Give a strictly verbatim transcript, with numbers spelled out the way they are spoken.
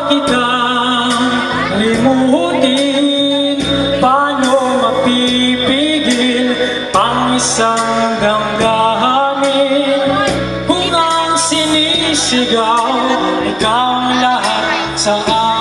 kitang limutin. Paano mapipigil ang isang damdamin kung ang sinisigaw ikaw ang lahat sa akin?